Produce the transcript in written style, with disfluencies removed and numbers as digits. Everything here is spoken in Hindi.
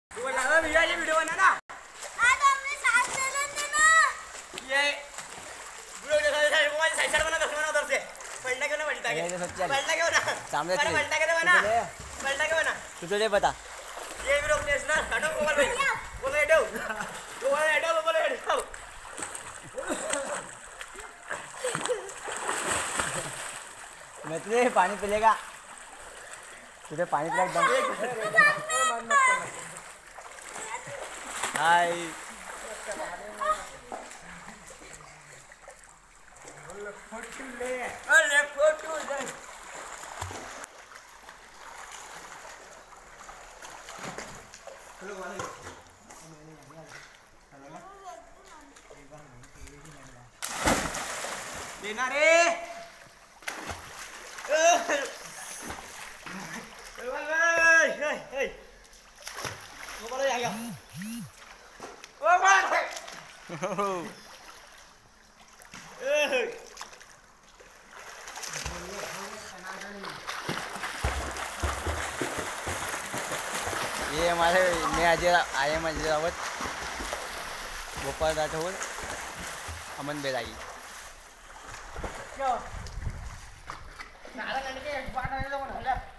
तू लगा भैया ये वीडियो बना ना। आज हमने साथ दे ना ये वीडियो देखा था वो मैं साइड बना दस बना उधर से पलटा क्यों ना पलटा क्यों ना सामने अरे पलटा क्यों बना पलटा क्यों बना तुझे बता ये वीडियो प्लेस ना हटो मोबाइल भाई बोलो हटो मैं तुझे पानी पिलेगा तुझे पानी पिला एकदम हाय फोटो ले लेना रे ये हमारे मैं अजय आए एम अजय रावत गोपाल राठौर अमन बेरागी क्या